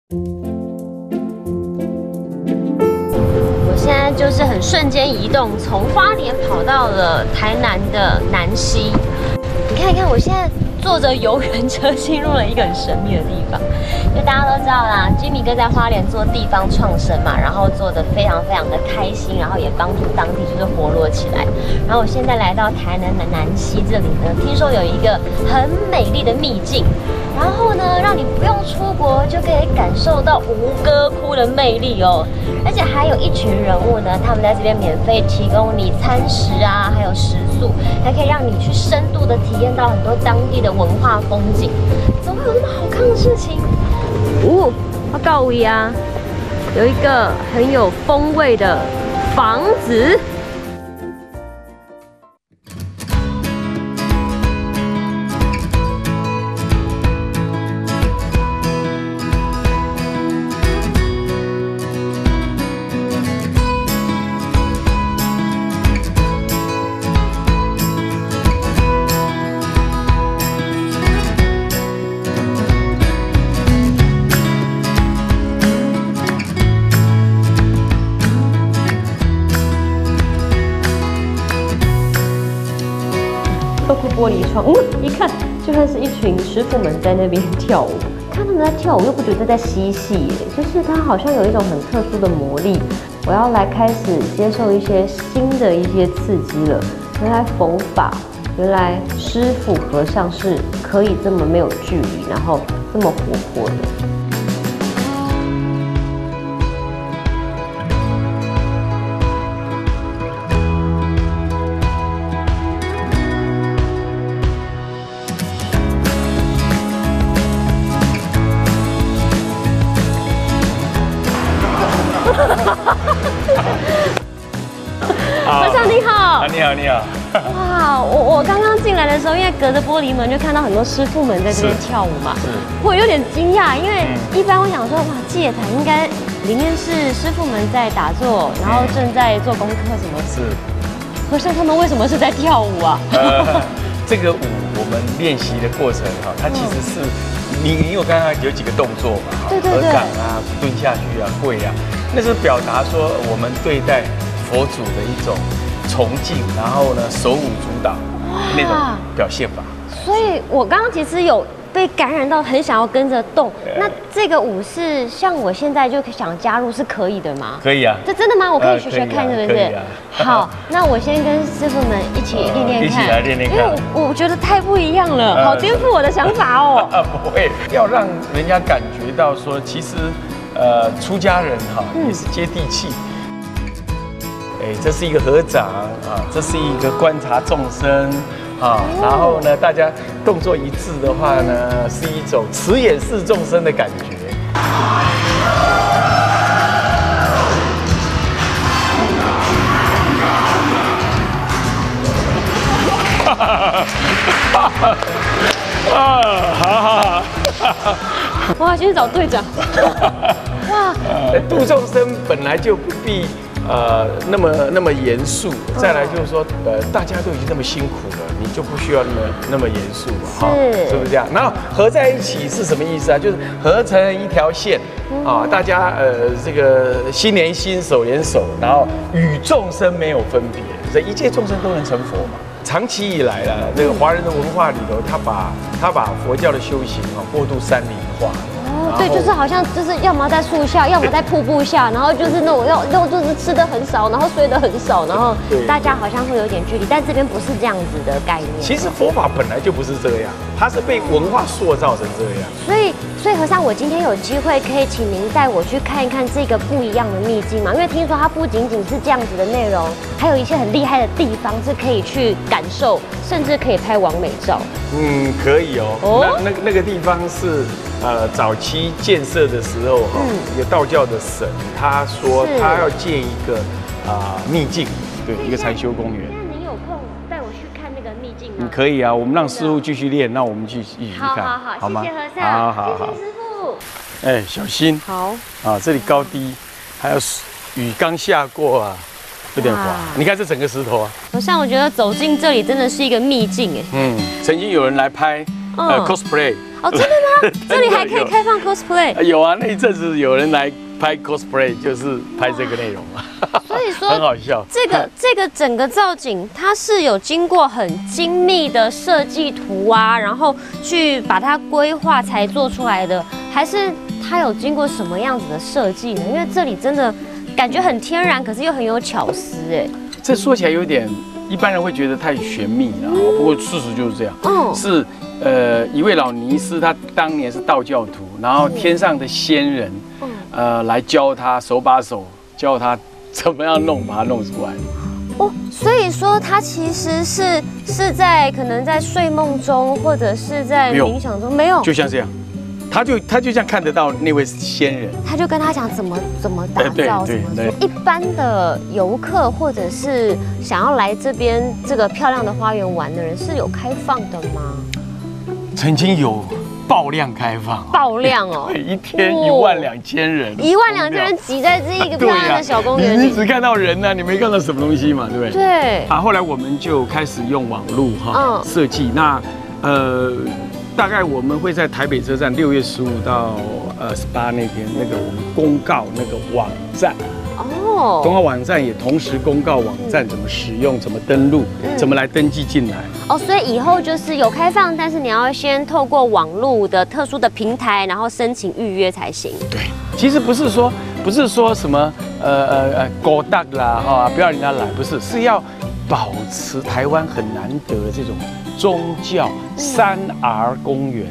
我现在就是很瞬间移动，从花莲跑到了台南的南溪。你看一看，我现在坐着游园车进入了一个很神秘的地方。就大家都知道啦，Jimmy 哥在花莲做地方创生嘛，然后做得非常非常的开心，然后也帮助当地就是活络起来。然后我现在来到台南的南溪这里呢，听说有一个很美丽的秘境。然后呢，让你不用出国就可以感受到吴哥窟的魅力哦，而且还有一群人物呢，他们在这边免费提供你餐食啊，还有食宿，还可以让你去深度的体验到很多当地的文化风景。怎么会有那么好看的事情？我告诉你啊，有一个很有风味的房子。透过玻璃窗，一看就像是一群师傅们在那边跳舞。看他们在跳舞，又不觉得在嬉戏耶，就是它好像有一种很特殊的魔力。我要来开始接受一些新的一些刺激了。原来佛法，原来师傅和尚是可以这么没有距离，然后这么活泼的。和尚你好， 你好，你好。 哇，我刚刚进来的时候，因为隔着玻璃门就看到很多师傅们在这边跳舞嘛，我有点惊讶，因为一般我想说，哇，祭野坛应该里面是师傅们在打坐，然后正在做功课什么。是。和尚他们为什么是在跳舞啊？ 这个舞我们练习的过程哈，它其实是你有刚刚有几个动作嘛？ 对， 合掌啊，蹲下去啊，跪啊，那是表达说我们对待佛祖的一种崇敬，然后呢手舞足蹈那种表现法。 所以我刚刚其实有被感染到，很想要跟着动。那这个舞是像我现在就想加入是可以的吗？ 可以啊。 这真的吗？我可以学学看，是不是？ 可以啊。 好，那我先跟师傅们一起练练看。 一起来练练看。 因为我觉得太不一样了，好颠覆我的想法哦。 不会，要让人家感觉到说，其实出家人哈也是接地气。这是一个合掌啊，这是一个观察众生啊，然后呢，大家动作一致的话呢，是一种慈眼视众生的感觉。好。 哇，先找队长。哇， 度众生本来就不必那么严肃，再来就是说大家都已经那么辛苦了，你就不需要那么严肃嘛，是不是这样？然后合在一起是什么意思啊？就是合成一条线啊，大家这个心连心，手连手，然后与众生没有分别，所以一切众生都能成佛嘛。长期以来呢，这个华人的文化里头，他把佛教的修行过度山林化。 对，就是好像就是要么在树下，要么在瀑布下，然后就是那种要就是吃的很少，然后睡得很少，然后大家好像会有点距离，但这边不是这样子的概念。 其实佛法本来就不是这样，它是被文化塑造成这样。 所以和尚，我今天有机会可以请您带我去看一看这个不一样的秘境嘛？因为听说它不仅仅是这样子的内容，还有一些很厉害的地方是可以去感受，甚至可以拍完美照。 可以哦。那个地方是早期建设的时候一个道教的神，他说他要建一个秘境，对，一个禅修公园。 那您有空带我去看那个秘境吗？ 可以啊，我们让师傅继续练，那我们一起看， 好吗？谢谢和尚，好，谢谢师傅。 小心。 好。 这里高低，还有雨刚下过啊，有点滑。你看这整个石头啊。 和尚，我觉得走进这里真的是一个秘境哎。 曾经有人来拍 cosplay。 哦，真的吗？这里还可以开放 cosplay？ 有啊，那一阵子有人来拍 cosplay， 就是拍这个内容啊。 所以说很好笑。 这个整个造景，它是有经过很精密的设计图啊，然后去把它规划才做出来的，还是它有经过什么样子的设计呢？因为这里真的感觉很天然，可是又很有巧思哎。 这说起来有点，一般人会觉得太玄秘了，不过事实就是这样。是一位老尼斯，他当年是道教徒，然后天上的仙人，来教他手把手教他怎么样弄，把它弄出来。 哦，所以说他其实是在可能在睡梦中，或者是在冥想中，没有， 就像这样。他就这样看得到那位仙人， 他就跟他讲怎么打造，怎么做。一般的游客或者是想要来这边这个漂亮的花园玩的人是有开放的吗？ 曾经有爆量开放， 爆量哦， 一天12000人 ，12000人挤在这一个漂亮的小公园里， 你只看到人呢，你没看到什么东西嘛，对不对？ 对。 后来我们就开始用网路设计，那大概我们会在台北车站6月15到28那天，那个我们公告那个网站。公告网站也同时公告网站怎么使用、怎么登录、怎么来登记进来。所以以后就是有开放，但是你要先透过网络的特殊的平台，然后申请预约才行。 对，其实不是说什么勾搭啦不要人家来，不是，是要保持台湾很难得的这种宗教3R 公园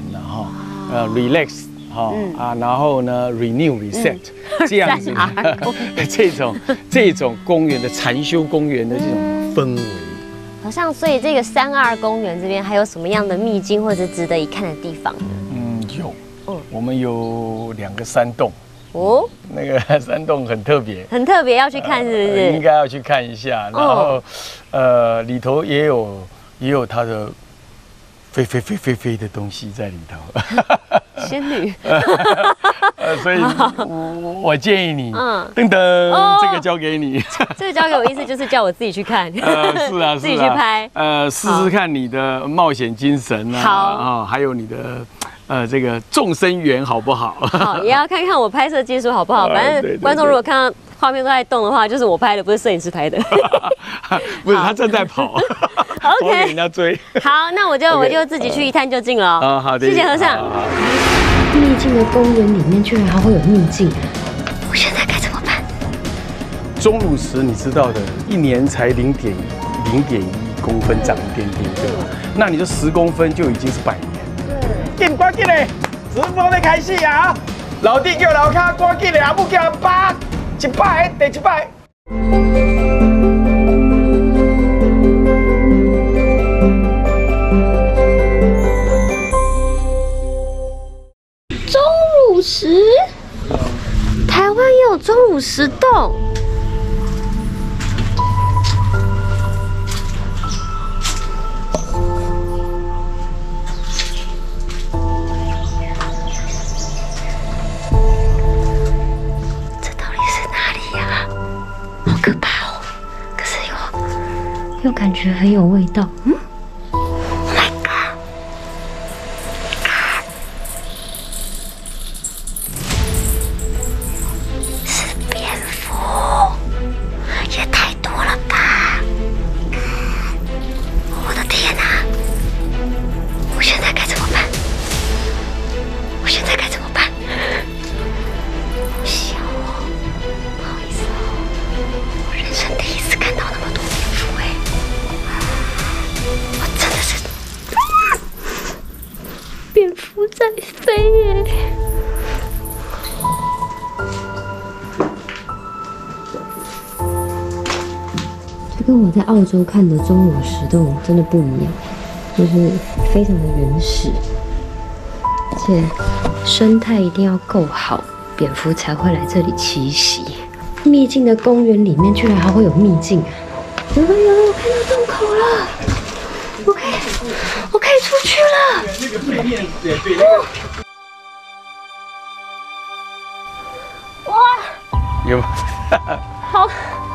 relax。然后呢 ，renew reset 这样子这种公园的禅修公园的这种氛围， 好像所以这个3R 公园这边还有什么样的秘境或者值得一看的地方呢？ 有，我们有2个山洞那个山洞很特别， 要去看是不是？ 应该要去看一下，然后里头也有它的飞的东西在里头。 仙女， 所以我建议你，噔噔，这个交给你， 这个交给我，意思就是叫我自己去看， 是啊， 自己去拍， 试试看你的冒险精神啊，还有你的这个众生缘好不好？ 好，也要看看我拍摄技术好不好。反正观众如果看到画面都在动的话，就是我拍的，不是摄影师拍的。 不是，他正在跑。 OK， 给人家追。 好，那我就自己去一探究竟了。 好的， 谢谢和尚。 秘境的公园里面居然还会有秘境，我现在该怎么办？ 钟乳石你知道的，1年才0.1公分长一点点，对吧？那你这10公分就已经是100年。对。紧赶紧嘞，直播在开始啊！老弟叫老卡，赶紧嘞，阿母叫阿爸，100个第100。 钟乳石，台湾也有钟乳石洞。这到底是哪里呀？好可怕哦！可是又感觉很有味道。在飞耶！这跟我在澳洲看的钟乳石洞真的不一样，就是非常的原始，而且生态一定要够好，蝙蝠才会来这里栖息。秘境的公园里面居然还会有秘境啊！有了，我看到洞口了，我可以出去了。 那个对面，对。 哇！ 有。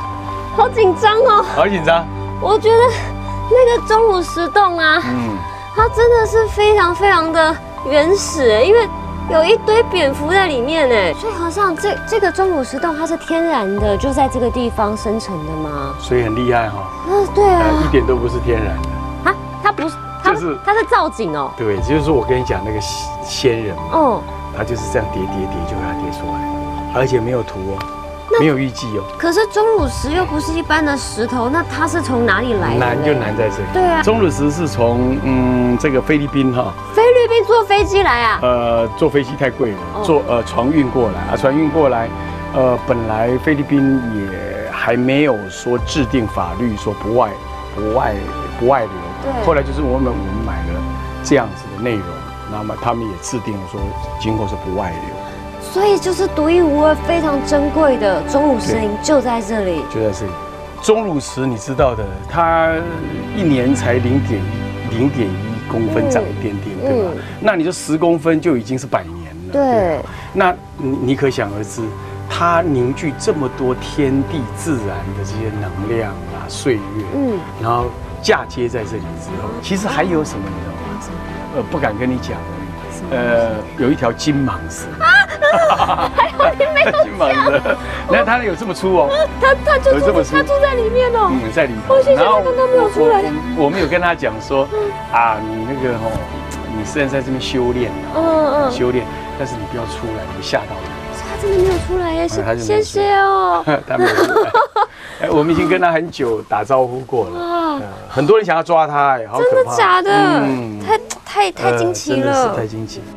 好紧张哦！ 好紧张。 我觉得那个钟乳石洞啊， 它真的是非常非常的原始因为有一堆蝙蝠在里面哎。所以和尚，这个钟乳石洞它是天然的，就在这个地方生成的吗？ 所以很厉害哈。 对啊， 一点都不是天然的。 啊，它不是，它是造景哦。 对，就是说我跟你讲那个仙人嘛， 哦， 它就是这样叠就把它叠出来，而且没有图哦。没有预计哦。 可是钟乳石又不是一般的石头，那它是从哪里来的？ 难就难在这里。 对啊， 钟乳石是从这个菲律宾哈。 菲律宾坐飞机来啊？ 坐飞机太贵了，坐船运过来啊，船运过来，本来菲律宾也还没有说制定法律说不外流。对。后来就是我们买了这样子的内容，那么他们也制定了说今后是不外流。 所以就是独一无二、非常珍贵的钟乳石林就在这里， 就在这里。钟乳石你知道的，它一年才0.1公分长一点点，对吧？那你就10公分就已经是100年了。 对。 那你可想而知，它凝聚这么多天地自然的这些能量啊、岁月，然后嫁接在这里之后，其实还有什么你知道吗？不敢跟你讲。有一条金蟒蛇啊， 还好你没有讲。 那它有这么粗哦？ 它就这么粗，它住在里面哦。 在里头。 然后刚刚没有出来。 我们有跟他讲说，你那个你虽然在这边修炼，修炼，但是你不要出来，你吓到人。 他真的没有出来耶，谢谢哦。 他没有出来。我们已经跟他很久打招呼过了。很多人想要抓他，好可怕。 真的假的？太惊奇了， 真的是太惊奇。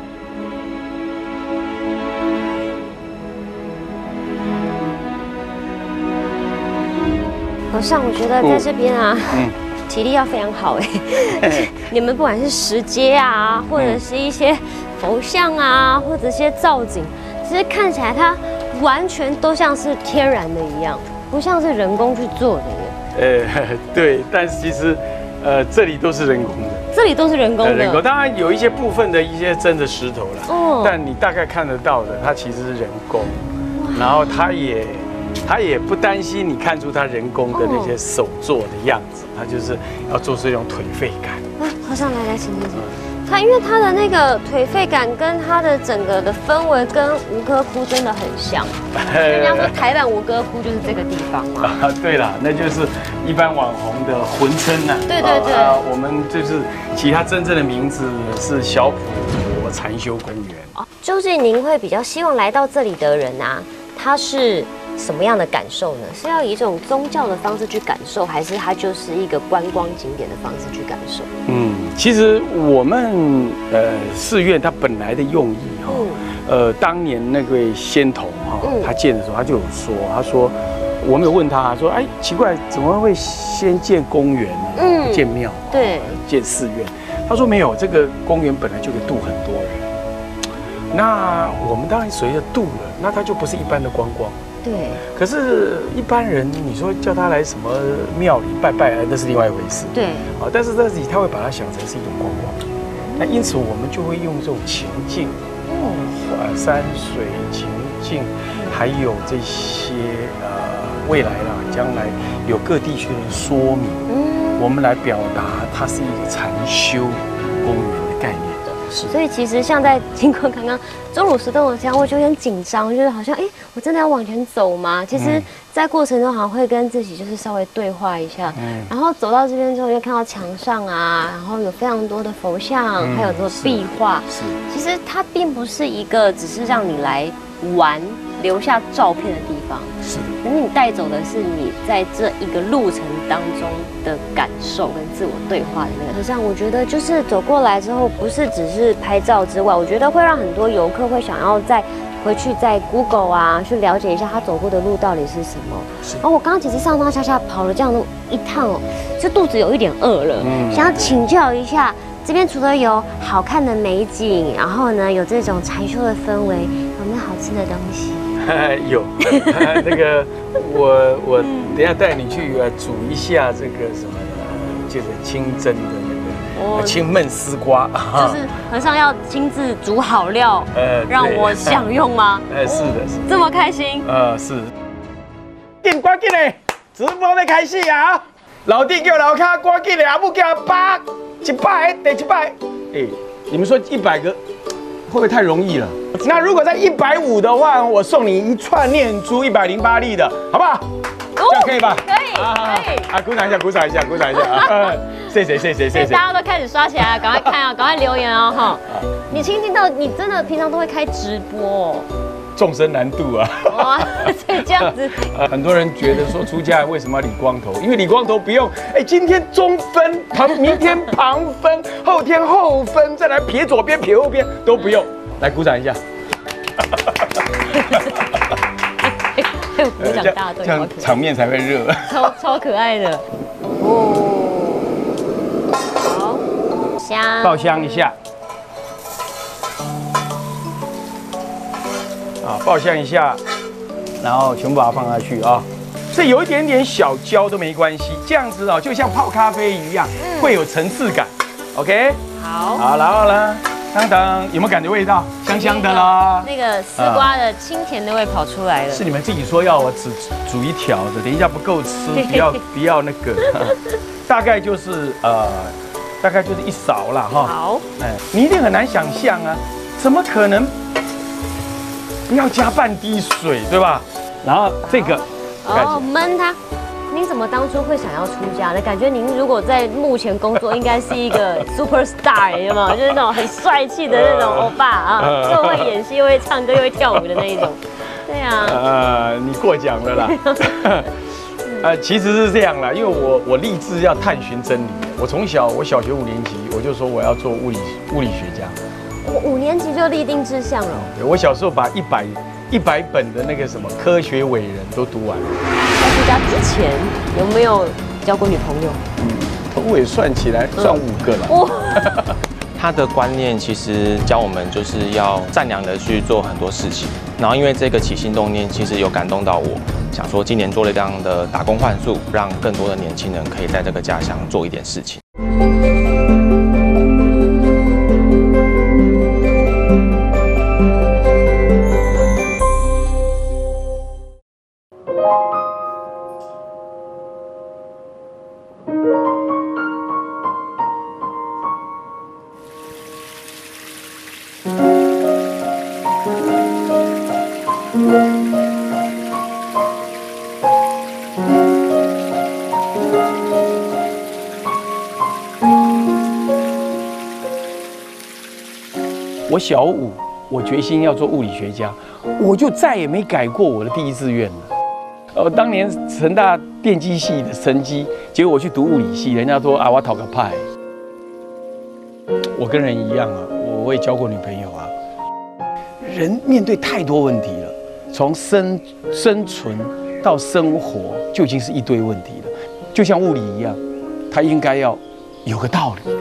和尚，我觉得在这边啊，体力要非常好哎。你们不管是石阶啊，或者是一些佛像啊，或者一些造景，其实看起来它完全都像是天然的一样，不像是人工去做的耶。 对，但是其实这里都是人工的。 这里都是人工的， 人工当然有一些部分的一些真的石头了，但你大概看得到的，它其实是人工，然后他也不担心你看出他人工的那些手做的样子，他就是要做出一种颓废感。 和尚来，请。它因为它的那个颓废感跟它的整个的氛围跟吴哥窟真的很像，人家说台版吴哥窟就是这个地方嘛。 对啦，那就是一般网红的混称呐。对。我们就是其他真正的名字是小普陀禅修公园。 究竟您会比较希望来到这里的人啊，他是什么样的感受呢？是要以一种宗教的方式去感受，还是它就是一个观光景点的方式去感受？ 其实我们寺院它本来的用意当年那位仙童他建的时候他就有说，他说我们有问他说，哎，奇怪，怎么会先建公园呢？不建庙， 对， 建寺院。他说没有，这个公园本来就可以度很多人。那我们当然随着度了，那它就不是一般的观光。 对。 可是，一般人你说叫他来什么庙里拜拜，那是另外一回事。 对。 但是在这里他会把它想成是一种观光。那因此我们就会用这种情境，山水情境，还有这些未来将来有各地区的说明，我们来表达它是一个禅修公园的概念。 所以其实像在经过刚刚钟乳石洞的时候，我就有点紧张，就是好像我真的要往前走吗？其实，在过程中好像会跟自己就是稍微对话一下。然后走到这边之后，又看到墙上啊，然后有非常多的佛像，还有很多壁画。其实它并不是一个只是让你来玩、留下照片的地方。是的。可是你带走的是你在这一个路程当中的感受跟自我对话的那个。实际上，我觉得就是走过来之后，不是只是拍照之外，我觉得会让很多游客会想要再回去在 Google 啊去了解一下他走过的路到底是什么。然后我刚刚其实上上下下跑了这样的一趟就肚子有一点饿了，想要请教一下，这边除了有好看的美景，然后呢有这种禅修的氛围，有没有好吃的东西？ 有，那个我等一下带你去煮一下这个什么，就是清蒸的那个清焖丝瓜， 就是和尚要亲自煮好料，让我享用吗？ 是的， 这么开心？ 是。赶紧嘞，直播要开始啊！老弟叫老卡，赶紧嘞，阿母叫阿爸。 100，得100。哎，你们说100个会不会太容易了？那如果在150的话，我送你一串念珠108粒的，好不好？这样可以吧？ 可以，可以。 啊，鼓掌一下，鼓掌一下，鼓掌一下。谢谢，谢谢，谢谢。 大家都开始刷起来了，赶快看啊，赶快留言哦，哈。你亲近到，你真的平常都会开直播哦。 众生难度啊！ 哇，所以这样子， 很多人觉得说出家人为什么要理光头？因为理光头不用，今天中分，明天旁分，后天后分，再来撇左边撇右边都不用。来鼓掌一下。 鼓掌大队， 这样场面才会热。 超可爱的哦。好，香， 爆香一下。爆香一下，然后全部把它放下去啊。这有一点点小焦都没关系，这样子哦，就像泡咖啡一样，会有层次感。OK， 好，好，然后呢，当当，有没有感觉味道？香香的啦。 那个丝瓜的清甜的味跑出来了。 是你们自己说要我只煮一条的，等一下不够吃，不要那个。大概就是大概就是一勺啦哈。好，你一定很难想象啊，怎么可能？要加半滴水，对吧？然后这个， 焖它。您怎么当初会想要出家的？感觉您如果在幕前工作，应该是一个 super star， 有没有？就是那种很帅气的那种欧巴啊，又会演戏，又会唱歌，又会跳舞的那一种。对啊。 你过奖了啦。其实是这样啦，因为我立志要探寻真理。我小学5年级我就说我要做物理学家。 我5年级就立定志向了。 对，我小时候把100本的那个什么科学伟人都读完了。 在出家之前有没有交过女朋友？ 头尾算起来算5个了。 他的观念其实教我们就是要善良的去做很多事情，然后因为这个起心动念，其实有感动到我，想说今年做了这样的打工换宿，让更多的年轻人可以在这个家乡做一点事情。 我小5，我决心要做物理学家，我就再也没改过我的第一志愿了。当年成大电机系的成绩，结果我去读物理系，人家说啊，我讨个派。我跟人一样啊，我也交过女朋友啊。人面对太多问题了，从生存到生活，就已经是一堆问题了。就像物理一样，它应该要有个道理。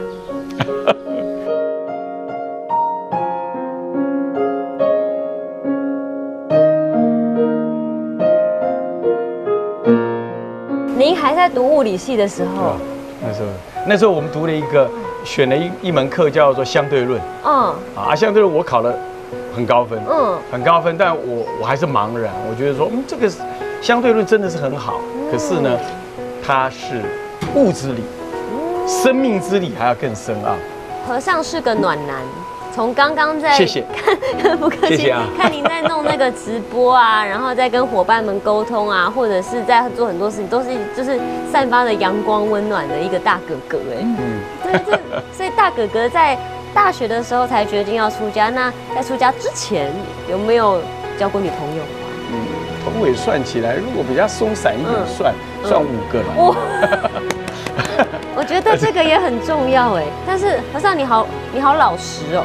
您还在读物理系的时候， 那时候我们读了选了一门课叫做相对论。相对论我考了很高分，很高分，但我还是茫然。我觉得说，这个相对论真的是很好，可是呢，它是物之理，生命之理还要更深奥。 和尚是个暖男。从刚刚在谢谢， 不客气，谢谢啊。看您在弄那个直播啊，然后在跟伙伴们沟通啊，或者是在做很多事情，都是就是散发着阳光温暖的一个大哥哥对，所以大哥哥在大学的时候才决定要出家。那在出家之前有没有交过女朋友？ 头尾算起来，如果比较松散一点算5个了。 我觉得这个也很重要但是和尚你好老实哦，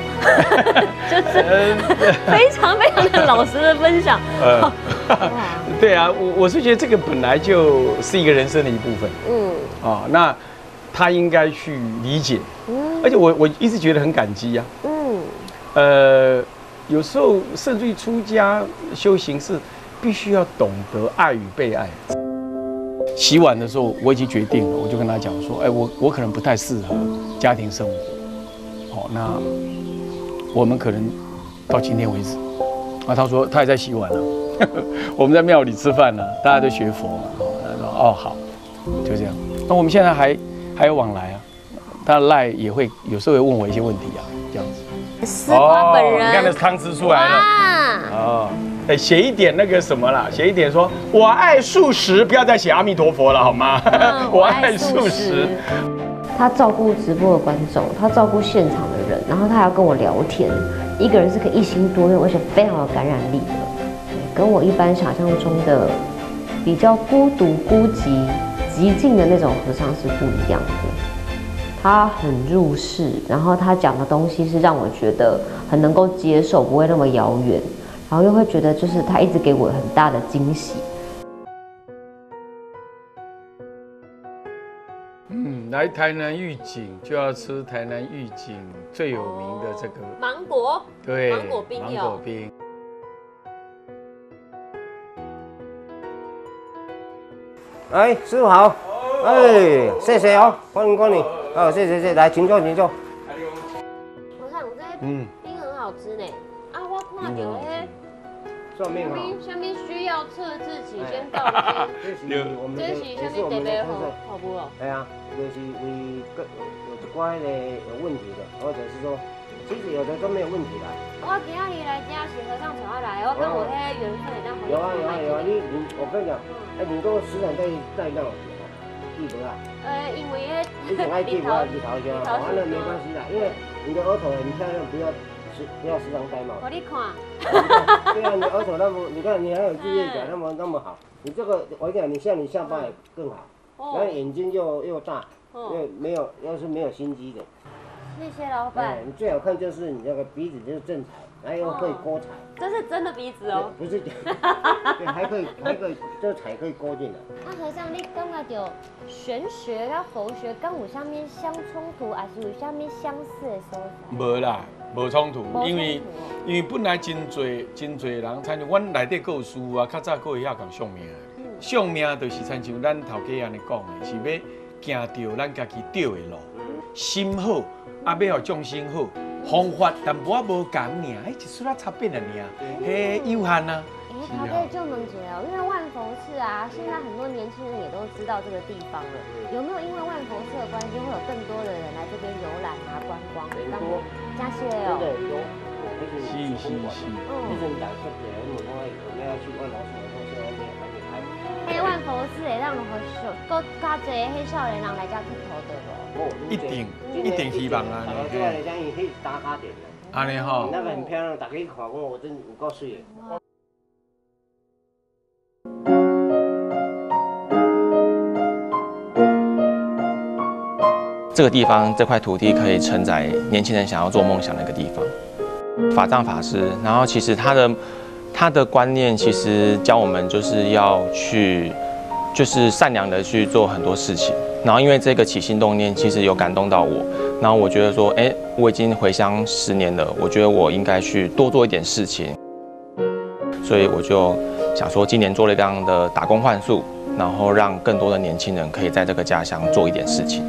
就是非常的老实的分享。 对啊，我是觉得这个本来就是一个人生的一部分。那他应该去理解。而且我一直觉得很感激呀。有时候甚至于出家修行是必须要懂得爱与被爱。洗碗的时候，我已经决定了，我就跟他讲说，我可能不太适合家庭生活，那我们可能到今天为止。他说他也在洗碗了，我们在庙里吃饭了，大家都学佛嘛，他说好，就这样。那我们现在还有往来啊， 他赖也会有时候会问我一些问题啊，这样子。 丝瓜本人， 你看那汤汁出来了。哦，哎，写一点那个什么啦，写一点说我爱素食，不要再写阿弥陀佛了好吗？我爱素食。 他照顾直播的观众，他照顾现场的人，然后他还要跟我聊天。一个人是可以一心多用，而且非常有感染力的，跟我一般想象中的比较孤独、孤寂、寂静的那种和尚是不一样的。他很入世，然后他讲的东西是让我觉得很能够接受，不会那么遥远，然后又会觉得就是他一直给我很大的惊喜。 来台南玉井就要吃台南玉井最有名的这个芒果， 对， 芒果冰芒果冰。 哎，师傅好，哎，谢谢哦，欢迎光临，哦，谢谢，来，请坐，请坐。 我看这些冰很好吃呢。啊，我看到那算命哈。 下面需要测字期间到底这是我们的， 这是我们的好不好？ 哎呀，就是为有一寡的有问题的，或者是说，其实有的都没有问题啦。 我今天来这是和尚带我来，我跟我那缘分让我有啊，我跟你讲，哎，你都时常在那记得啊？ 因为你总爱记不要记头先啊，完了没关系啦，因为你的额头很漂亮，不要时常戴帽。 我你看。 对啊，你额头那么，你看你还有日月感那么好，你这个我跟你讲，你像你下巴也更好，然后眼睛又大，又是没有心机的。 谢谢老板。 你最好看就是你那个鼻子就是正彩，然后又会勾彩。 这是真的鼻子哦。 不是，对，还可以，这彩可以勾进来。 那和尚，你感觉到玄学跟佛学跟有啥物相冲突，还是有啥物相似的所在？ 无啦，无冲突，因为本来真侪人参像阮内底有师啊，较早有遐讲相命，相命就是参像咱头家安尼讲的，是要行到咱家己对的路，心好，啊要互众生好，方法淡薄仔无共尔，一撮仔差别了尔，嘿有限啊。 他可以就能解哦，因为万佛寺啊，现在很多年轻人也都知道这个地方了。有没有因为万佛寺的关系，会有更多的人来这边游览啊、观光？加些哦。 真的有， 是。 以前打出来，我们我们要去万佛寺的时候，现在还没开。 嘿，万佛寺会让好多较侪迄少年人来遮佚佗的咯。 一定希望啊！ 这个来讲，伊迄打卡点的。 安尼吼。 那个很漂亮，大家一看，我真有够水的。 这个地方这块土地可以承载年轻人想要做梦想的一个地方。法藏法师，然后其实他的观念其实教我们就是要去，就是善良的去做很多事情。然后因为这个起心动念其实有感动到我，然后我觉得说，哎，我已经回乡10年了，我觉得我应该去多做一点事情，所以我就想说，今年做了这样的打工换宿，然后让更多的年轻人可以在这个家乡做一点事情。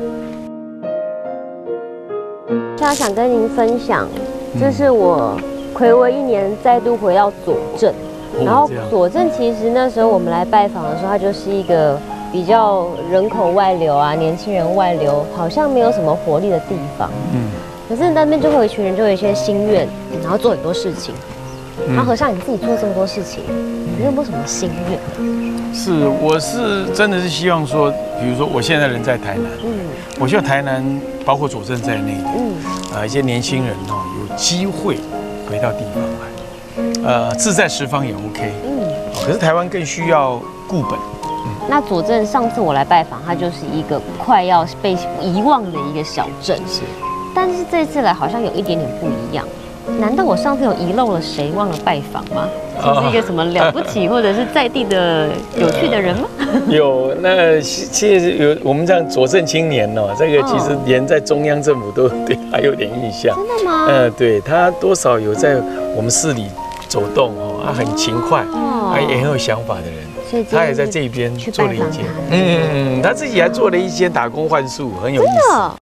现在想跟您分享，这是我睽违1年再度回到左镇，然后左镇其实那时候我们来拜访的时候，它就是一个比较人口外流啊，年轻人外流，好像没有什么活力的地方。可是那边就会有一群人，就有一些心愿，然后做很多事情。然后和尚你自己做这么多事情，你有没有什么心愿？ 我是真的是希望说，比如说我现在人在台南，我希望台南包括左镇在内的，一些年轻人有机会回到地方来，志在十方也 OK，可是台湾更需要固本。 那左镇上次我来拜访，它就是一个快要被遗忘的一个小镇，但是这次来好像有一点点不一样。难道我上次有遗漏了谁，忘了拜访吗？是一个什么了不起或者是在地的有趣的人吗？ 有，那其实有我们这样左镇青年哦，这个其实连在中央政府都对他有点印象。 真的吗？ 对他多少有在我们市里走动哦，他很勤快，也很有想法的人。所以他也在这边做了一间，他自己还做了一间打工换宿，很有意思。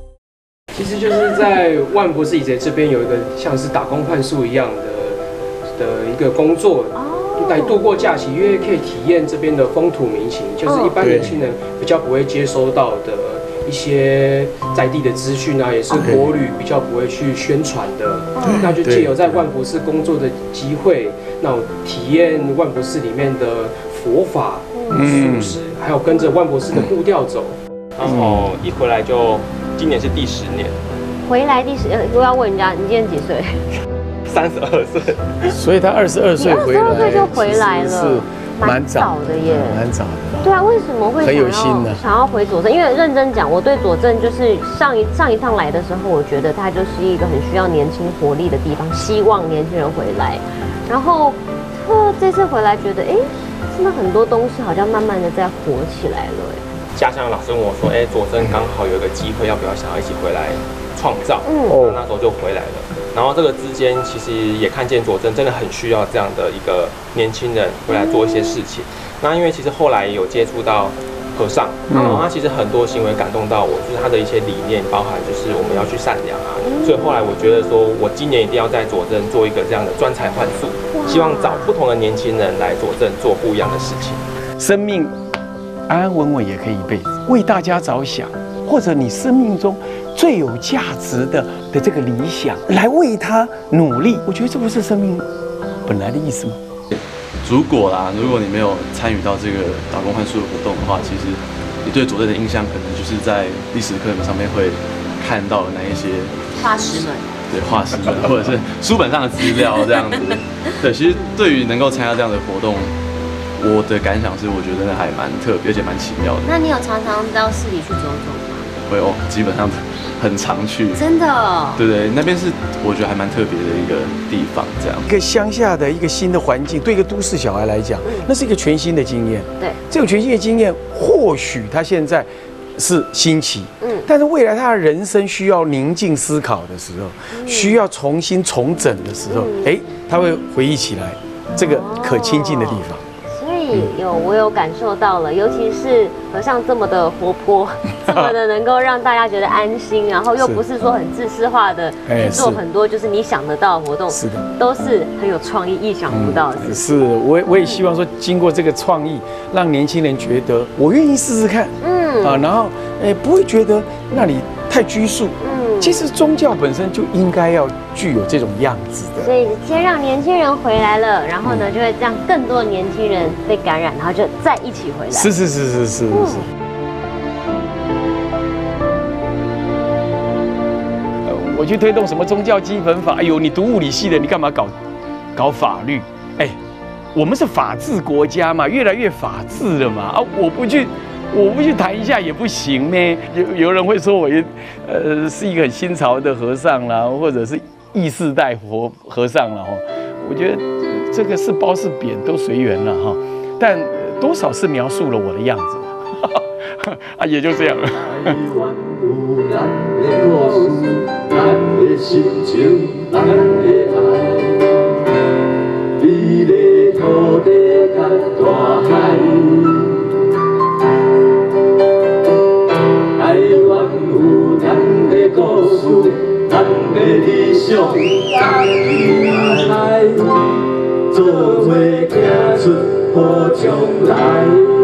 其实就是在万佛寺以前这边有一个像是打工换宿一样的的一个工作。来度过假期，因为可以体验这边的风土民情，就是一般年轻人比较不会接收到的一些在地的资讯啊，也是国旅比较不会去宣传的。那就借由在万佛寺工作的机会，那我体验万佛寺里面的佛法、素食，还有跟着万佛寺的步调走。 然后一回来就今年是第10年。 回来我要问人家，你今年几岁 ？32岁， 所以他22岁回来 ，22岁就回来了， 是蛮早的耶， 蛮早的。 对啊，为什么会很有心的想要回左镇？因为认真讲，我对左镇就是上一趟来的时候，我觉得它就是一个很需要年轻活力的地方，希望年轻人回来。然后这次回来觉得，真的很多东西好像慢慢的在活起来了。 家乡老师问我说，左镇刚好有一个机会，要不要想要一起回来创造？那时候就回来了。然后这个之间其实也看见左镇真的很需要这样的一个年轻人回来做一些事情。那因为其实后来有接触到和尚，然后他其实很多行为感动到我，就是他的一些理念，包含就是我们要去善良啊。所以后来我觉得说，我今年一定要在左镇做一个这样的专才焕素，希望找不同的年轻人来左镇做不一样的事情。 生命安安稳稳也可以一辈子，为大家着想，或者你生命中最有价值的这个理想来为他努力，我觉得这不是生命本来的意思吗？ 如果你没有参与到这个打工换宿的活动的话，其实你对左镇的印象可能就是在历史课本上面会看到的那一些化石们， 对化石们，或者是书本上的资料这样子。对，其实对于能够参加这样的活动，我的感想是，我觉得还蛮特别，而且蛮奇妙的。 那你有常常到市里去走走吗？ 会哦，基本上很常去。 真的哦？ 对，那边是我觉得还蛮特别的一个地方，这样。 一个乡下的一个新的环境，对一个都市小孩来讲，那是一个全新的经验。 对， 这个全新的经验，或许他现在是新奇，但是未来他的人生需要宁静思考的时候，需要重新重整的时候，他会回忆起来这个可亲近的地方。 我有感受到了，尤其是和尚这么的活泼，这么的能够让大家觉得安心，然后又不是说很自私化的去做很多就是你想得到的活动，是的，都是很有创意、意想不到的。 是，我也希望说，经过这个创意，让年轻人觉得我愿意试试看，然后不会觉得那里太拘束。其实宗教本身就应该要具有这种样子的， 所以先让年轻人回来了，然后呢，就会让更多的年轻人被感染，然后就再一起回来。是。 我去推动什么宗教基本法？你读物理系的，你干嘛搞法律？我们是法治国家嘛，越来越法治了嘛，我不去谈一下也不行呢。有人会说我是一个很新潮的和尚啦，或者是异世代和尚啦。我觉得这个是褒是贬都随缘了哈，但多少是描述了我的样子吧。也就这样了。 咱的理想，咱的爱，做伙行出好将来。